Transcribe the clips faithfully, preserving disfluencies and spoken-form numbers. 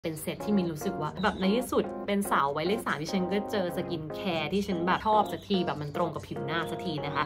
เป็นเซตที่มินรู้สึกว่าแบบในที่สุดเป็นสาววัยเลขสามที่ฉันก็เจอสกินแคร์ที่ฉันแบบชอบสักทีแบบมันตรงกับผิวหน้าสักทีนะคะ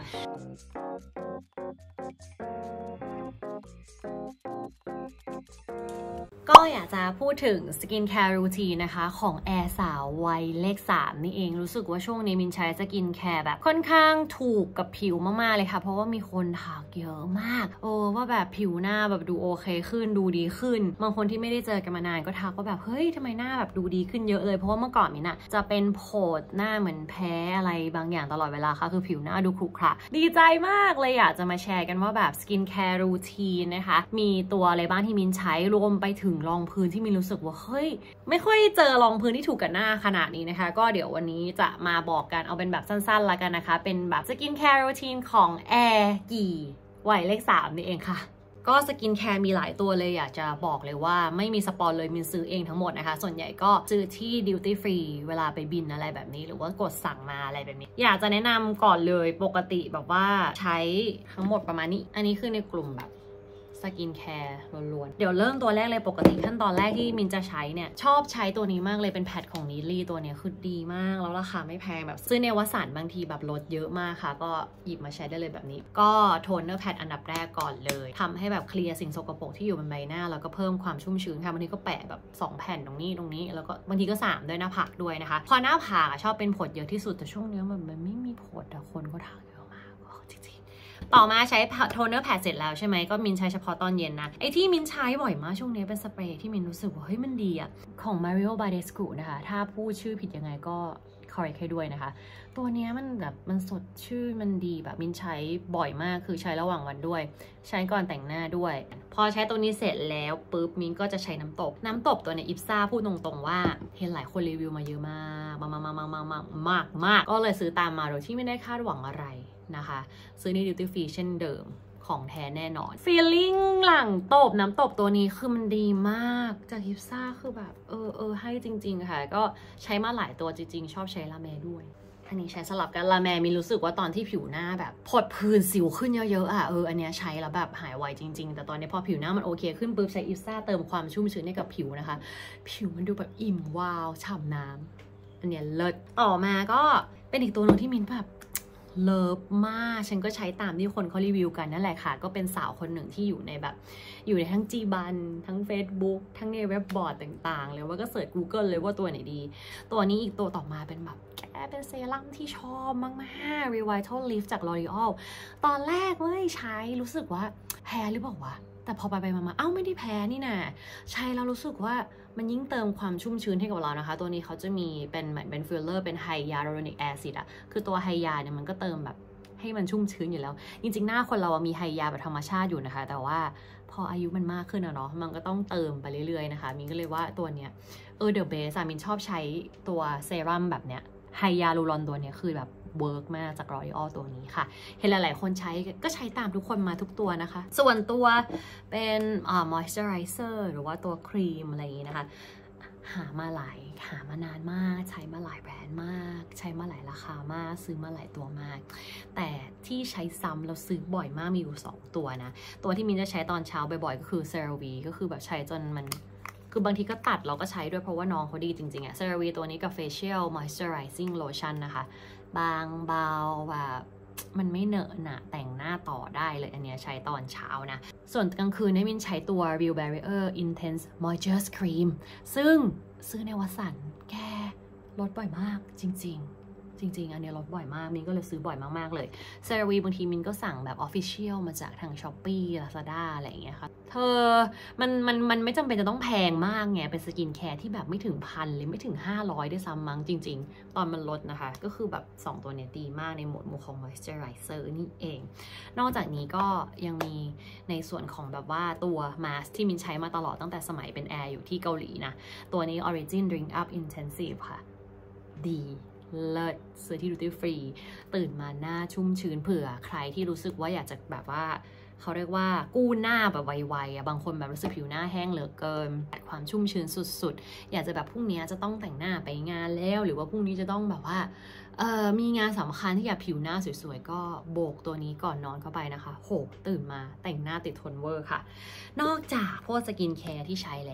ก็อยากจะพูดถึงสกินแคร์รูทีนนะคะของแอร์สาววัยเลขสามนี่เองรู้สึกว่าช่วงนี้มินใช้สกินแคร์แบบค่อนข้างถูกกับผิวมากๆเลยค่ะเพราะว่ามีคนทักเยอะมากโอ้ว่าแบบผิวหน้าแบบดูโอเคขึ้นดูดีขึ้นบางคนที่ไม่ได้เจอกันมานานก็ทักว่าแบบเฮ้ยทำไมหน้าแบบดูดีขึ้นเยอะเลยเพราะว่าเมื่อก่อนมินอะจะเป็นโผดหน้าเหมือนแพ้อะไรบางอย่างตลอดเวลาค่ะคือผิวหน้าดูขรุขระดีใจมากเลยอยากจะมาแชร์กันว่าแบบสกินแคร์รูทีนนะคะมีตัวอะไรบ้างที่มินใช้รวมไปถึงรองพื้นที่มินรู้สึกว่าเฮ้ยไม่ค่อยเจอรองพื้นที่ถูกกับหน้าขนาดนี้นะคะก็เดี๋ยววันนี้จะมาบอกกันเอาเป็นแบบสั้นๆละกันนะคะเป็นแบบสกินแคร์รูทีนของแอร์กี่วัยเลขสามนี่เองค่ะก็สกินแคร์มีหลายตัวเลยอยากจะบอกเลยว่าไม่มีสปอนเลยมินซื้อเองทั้งหมดนะคะส่วนใหญ่ก็ซื้อที่ดิวตี้ฟรีเวลาไปบินอะไรแบบนี้หรือว่ากดสั่งมาอะไรแบบนี้อยากจะแนะนำก่อนเลยปกติแบบว่าใช้ทั้งหมดประมาณนี้อันนี้คือในกลุ่มแบบสกินแคร์ล้วนๆเดี๋ยวเริ่มตัวแรกเลยปกติขั้นตอนแรกที่มินจะใช้เนี่ยชอบใช้ตัวนี้มากเลยเป็นแพดของนิลลี่ตัวนี้คือดีมากแล้วราคาไม่แพงแบบซื้อในวสันต์บางทีแบบลดเยอะมากค่ะก็หยิบมาใช้ได้เลยแบบนี้ก็โทนเนอร์แพดอันดับแรกก่อนเลยทำให้แบบเคลียร์สิ่งสกปรกที่อยู่บนใบหน้าแล้วก็เพิ่มความชุ่มชื้นค่ะบางทีก็แปะแบบสองแผ่นตรงนี้ตรงนี้แล้วก็บางทีก็สามด้วยหน้าผากด้วยนะคะพอหน้าผากชอบเป็นผดเยอะที่สุดแต่ช่วงนี้มันมันไม่มีผดแต่คนก็ทักเยอะมากจริงๆต่อมาใช้โทนเนอร์แพดเสร็จแล้วใช่ไหมก็มินใช้เฉพาะตอนเย็นนะไอที่มินใช้บ่อยมากช่วงนี้เป็นสเปรย์ที่มินรู้สึกว่าเฮ้ยมันดีอะของ Mario Badescu นะคะถ้าพูดชื่อผิดยังไงก็ correct ให้ด้วยนะคะตัวนี้มันแบบมันสดชื่นมันดีแบบมินใช้บ่อยมากคือใช้ระหว่างวันด้วยใช้ก่อนแต่งหน้าด้วยพอใช้ตัวนี้เสร็จแล้วปุ๊บมินก็จะใช้น้ำตบน้ำตบตัวในอิฟซ่าพูดตรงๆว่าเห็นหลายคนรีวิวมาเยอะมากมากมากมากมากมากมากมากก็เลยซื้อตามมาโดยที่ไม่ได้คาดหวังอะไรนะคะซื้อในดิวตี้ฟรีเช่นเดิมของแท้แน่นอนฟีลลิ่งหลังตบน้ำตบตัวนี้คือมันดีมากจากฮิปซ่าคือแบบเออเออให้จริงๆค่ะก็ใช้มาหลายตัวจริงๆชอบใช้ลาเมด้วยอันนี้ใช้สลับกันลาแมมีรู้สึกว่าตอนที่ผิวหน้าแบบผดผื่นสิวขึ้นเยอะๆอ่ะเอออันนี้ใช้แล้วแบบหายไวจริงๆแต่ตอนนี้พอผิวหน้ามันโอเคขึ้นปุ๊บใช้อิฟซ่าเติมความชุ่มชื้นให้กับผิวนะคะผิวมันดูแบบอิ่มวาวฉ่ำน้ำอันนี้เลิศต่อมาก็เป็นอีกตัวนึงที่มินแบบเลิฟมากฉันก็ใช้ตามที่คนเขารีวิวกันนั่นแหละค่ะก็เป็นสาวคนหนึ่งที่อยู่ในแบบอยู่ในทั้งจีบันทั้ง Facebook ทั้งในเว็บบอร์ดต่างๆเลยว่าก็เสิร์ช Google เลยว่าตัวไหนดีตัวนี้อีกตัวต่อมาเป็นแบบแกเป็นเซรั่มที่ชอบมากๆ Revital Lift จาก L'Oreal ตอนแรกเว้ยใช้รู้สึกว่าแพ้หรือเปล่าวะแต่พอไปไปมาๆเอ้าไม่ได้แพ้นี่นะใช้แล้วรู้สึกว่ามันยิ่งเติมความชุ่มชื้นให้กับเรานะคะตัวนี้เขาจะมีเป็นเหมือนเป็นฟิลเลอร์เป็นไฮยาลูโรนิกแอซิดอะคือตัวไฮยาเนี่ยมันก็เติมแบบให้มันชุ่มชื้นอยู่แล้วจริงๆหน้าคนเรามีไฮยาแบบธรรมชาติอยู่นะคะแต่ว่าพออายุมันมากขึ้นอะเนาะมันก็ต้องเติมไปเรื่อยๆนะคะมินก็เลยว่าตัวเนี้ยเออเดอะเบสมินชอบใช้ตัวเซรั่มแบบเนี้ยไฮยาลูรอนตัวเนี้ยคือแบบเวิร์กมากจาก L'Oreal ตัวนี้ค่ะเห็นหลายๆคนใช้ก็ใช้ตามทุกคนมาทุกตัวนะคะส่วนตัวเป็นอ่า moisturizer หรือว่าตัวครีมอะไรอย่างนี้นะคะหามาหลายหามานานมากใช้มาหลายแบรนด์มากใช้มาหลายราคามากซื้อมาหลายตัวมากแต่ที่ใช้ซ้ำแล้วซื้อบ่อยมากมีอยู่สองตัวนะตัวที่มินจะใช้ตอนเช้าบ่อยๆก็คือ CeraVe ก็คือแบบใช้จนมันคือบางทีก็ตัดเราก็ใช้ด้วยเพราะว่าน้องเขาดีจริงๆอะ CeraVe ตัวนี้กับ Facial Moisturizing Lotion นะคะบางเบาแบบมันไม่เหนอะหนะแต่งหน้าต่อได้เลยอันเนี้ยใช้ตอนเช้านะส่วนกลางคืนเนี่ยมินใช้ตัว Real Barrier Intense Moisture Cream ซึ่งซื้อในวสันต์แกลดบ่อยมากจริงๆจริงๆอันนี้ลดบ่อยมากมินก็เลยซื้อบ่อยมากๆเลยเซราวีบางทีมินก็สั่งแบบ Official มาจากทาง Shopee Lazada อะไรอย่างเงี้ยค่ะเธอมันมันมันไม่จำเป็นจะต้องแพงมากไงเป็นสกินแคร์ที่แบบไม่ถึงพันเลยไม่ถึงห้าร้อยด้วยซ้ำมั้งจริงๆตอนมันลดนะคะก็คือแบบสองตัวเนี้ยดีมากในหมวดหมู่ของ Moisturizer นี่เองนอกจากนี้ก็ยังมีในส่วนของแบบว่าตัวมาสที่มินใช้มาตลอดตั้งแต่สมัยเป็นแอร์อยู่ที่เกาหลีนะตัวนี้ Origin Drink Up Intensive ค่ะดีเลิศซื้อที่ดูตี้ฟรีตื่นมาหน้าชุ่มชื้นเผื่อใครที่รู้สึกว่าอยากจะแบบว่าเขาเรียกว่ากู้หน้าแบบไวๆอ่ะบางคนแบบรู้สึกผิวหน้าแห้งเหลือเกินแต่ความชุ่มชื้นสุดๆอยากจะแบบพรุ่งนี้จะต้องแต่งหน้าไปงานแล้วหรือว่าพรุ่งนี้จะต้องแบบว่าเอ่อมีงานสำคัญที่อยากผิวหน้าสวยๆก็โบกตัวนี้ก่อนนอนเข้าไปนะคะโหตื่นมาแต่งหน้าติดทนเวอร์ค่ะนอกจากพวกสกินแคร์ที่ใช้แหละ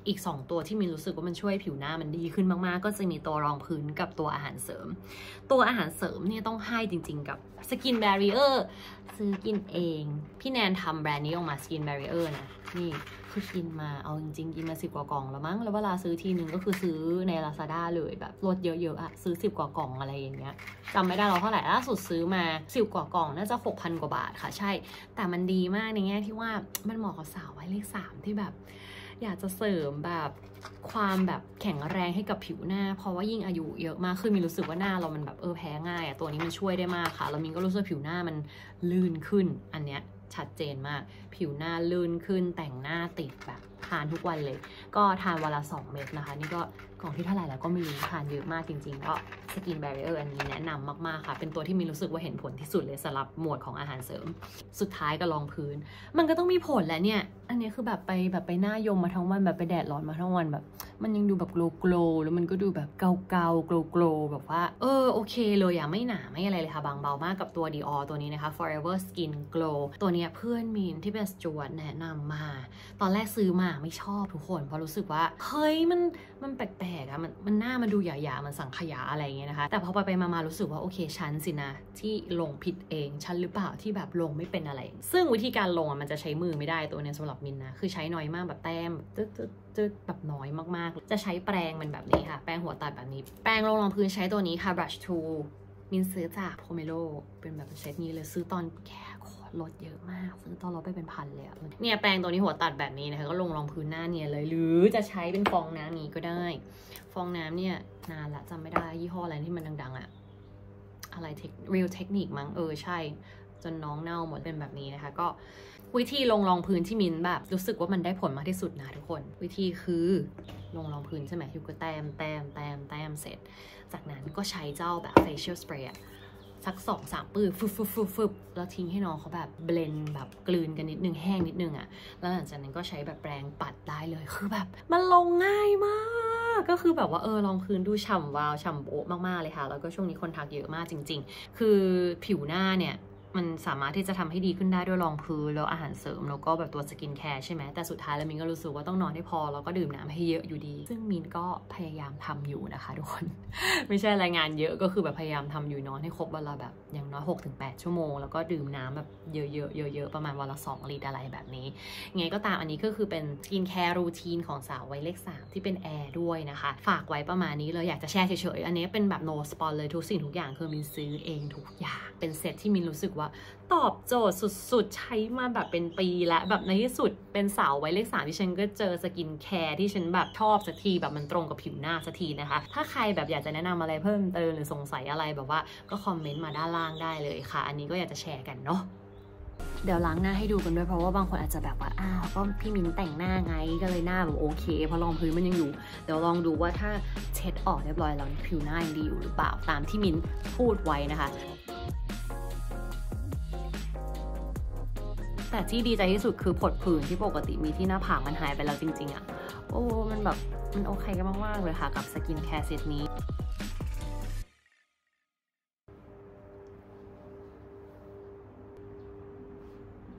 อีกสองตัวที่มินรู้สึกว่ามันช่วยผิวหน้ามันดีขึ้นมากๆก็จะมีตัวรองพื้นกับตัวอาหารเสริมตัวอาหารเสริมเนี่ยต้องให้จริงๆกับ Skin Barrier ซื้อกินเองพี่แนนทำแบรนด์นี้ออกมา Skin Barrier นะนี่คือกินมาเอาจริงๆกินมาสิบกว่ากล่องแล้วมั้งแล้วเวลาซื้อทีนึงก็คือซื้อใน Lazada เลยแบบลดเยอะๆอะซื้อสิบกว่ากล่องอะไรอย่างเงี้ยจำไม่ได้แล้วเท่าไหร่ล่าสุดซื้อมาสิบกว่ากล่องน่าจะ หกพัน กว่าบาทค่ะใช่แต่มันดีมากในแง่ที่ว่ามันเหมาะกับสาววัยเลขสามที่แบบอยากจะเสริมแบบความแบบแข็งแรงให้กับผิวหน้าเพราะว่ายิ่งอายุเยอะมากขึ้นมีรู้สึกว่าหน้าเรามันแบบเออแพ้ง่ายอะตัวนี้มันช่วยได้มากค่ะแล้วมินก็รู้สึกผิวหน้ามันลื่นขึ้นอันเนี้ยชัดเจนมากผิวหน้าลื่นขึ้นแต่งหน้าติดแบบทานทุกวันเลยก็ทานวันละสองเม็ดนะคะนี่ก็กล่องที่เท่าไหร่แล้วก็ไม่รู้ทานเยอะมากจริงๆก็สกินแบรีเออร์อันนี้แนะนำมากๆค่ะเป็นตัวที่มีรู้สึกว่าเห็นผลที่สุดเลยสำหรับหมวดของอาหารเสริมสุดท้ายก็รองพื้นมันก็ต้องมีผลแหละเนี่ยอันนี้คือแบบไปแบบไปหน้ายมมาทั้งวันแบบไปแดดร้อนมาทั้งวันแบบมันยังดูแบบโกลโกลแล้วมันก็ดูแบบเกาเกาโกลโกลแบบว่าเออโอเคเลยอะไม่หนาไม่อะไรเลยค่ะบางเบามากกับตัว Dior ตัวนี้นะคะ Forever Skin Glow ตัวนี้เพื่อนมีนที่เป็นสจวตแนะนำมาตอนแรกซื้อมาไม่ชอบทุกคนเพราะรู้สึกว่าเฮ้ยมันมันแปลกๆอะมันมันหน้ามันดูหยาๆมันสังขยาอะไรอย่างเงี้ยนะคะแต่พอไปไปมาๆรู้สึกว่าโอเคฉันสินะที่ลงผิดเองฉันหรือเปล่าที่แบบลงไม่เป็นอะไรซึ่งวิธีการลงอะมันจะใช้มือไม่ได้ตัวนี้สำหรับมินนะคือใช้น้อยมากแบบแต้มตึ๊ดตึ๊ดแบบน้อยมากๆจะใช้แปรงมันแบบนี้ค่ะแปรงหัวตัดแบบนี้แปรงลงรองพื้นใช้ตัวนี้ค่ะ brush tool มินซื้อจากโพเมโลเป็นแบบเซตนี้เลยซื้อตอนแค่ลดเยอะมากซื้อตอนลดไปเป็นพันเลยอะเนี่ยแปรงตัวนี้หัวตัดแบบนี้นะคะก็ลงรองพื้นหน้าเนี่ยเลยหรือจะใช้เป็นฟองน้ำนี้ก็ได้ฟองน้ำเนี่ยนานละจำไม่ได้ยี่ห้ออะไรที่มันดังๆอะอะไรเทค real technique มั้งเออใช่จนน้องเน่าหมดเป็นแบบนี้นะคะก็วิธีลงรองพื้นที่มินแบบรู้สึกว่ามันได้ผลมากที่สุดนะทุกคนวิธีคือลงรองพื้นใช่ไหมอยู่ก็แต้มแต้มแต้มแต้มเสร็จจากนั้นก็ใช้เจ้าแบบ facial spray อะสักสองสามปื้ดฟึบฟึบฟึบฟึบแล้วทิ้งให้น้องเขาแบบเบลนแบบกลืนกันนิดนึงแห้งนิดนึงอะแล้วหลังจากนั้นก็ใช้แบบแปรงปัดได้เลยคือแบบมันลงง่ายมากก็คือแบบว่าเออรองพื้นดูฉ่ำวาวฉ่ำโบ๊ะมากๆเลยค่ะแล้วก็ช่วงนี้คนทักเยอะมากจริงๆคือผิวหน้าเนี่ยมันสามารถที่จะทำให้ดีขึ้นได้ด้วยรองพื้นแล้วอาหารเสริมแล้วก็แบบตัวสกินแคร์ใช่ไหมแต่สุดท้ายแล้วมินก็รู้สึกว่าต้องนอนให้พอแล้วก็ดื่มน้ำให้เยอะอยู่ดีซึ่งมินก็พยายามทำอยู่นะคะทุกคน ไม่ใช่รายงานเยอะก็คือแบบพยายามทำอยู่นอนให้ครบวันละแบบอย่างน้อย หกถึงแปด ชั่วโมงแล้วก็ดื่มน้ำแบบเยอะๆเยอะๆประมาณวันละสองลิตรอะไรแบบนี้ไงก็ตามอันนี้ก็คือเป็นสกินแคร์รูทีนของสาววัยเลขสามที่เป็นแอร์ด้วยนะคะฝากไว้ประมาณนี้เลยอยากจะแชร์เฉยๆอันนี้เป็นแบบ no spon เลยทุกสิ่งทุกอย่างคือมินซื้อเองทุกอย่างเป็นเซตที่มินรู้สึกว่าตอบโจทย์สุดๆใช้มาแบบเป็นปีและแบบในที่สุดเป็นสาววัยเลขสามที่ฉันก็เจอสกินแคร์ที่ฉันแบบชอบสักทีแบบมันตรงกับผิวหน้าสักทีนะคะถ้าใครแบบอยากจะแนะนำอะไรเพิ่มเติมหรือสงสัยอะไรแบบว่าก็คอมเมนต์มาด้านล่างได้เลยค่ะอันนี้ก็อยากจะแชร์กันเนาะเดี๋ยวล้างหน้าให้ดูกันด้วยเพราะว่าบางคนอาจจะแบบว่าอ้าวก็พี่มิ้นแต่งหน้าไงก็เลยหน้าแบบโอเคเพราะรองพื้นมันยังอยู่เดี๋ยวลองดูว่าถ้าเช็ดออกเรียบร้อยแล้วผิวหน้ายังดีอยู่หรือเปล่าตามที่มิ้นพูดไว้นะคะแต่ที่ดีใจที่สุดคือผดผื่นที่ปกติมีที่หน้าผากมันหายไปแล้วจริงๆอะโอ้มันแบบมันโอเคกันมากๆเลยค่ะกับสกินแคร์เซตนี้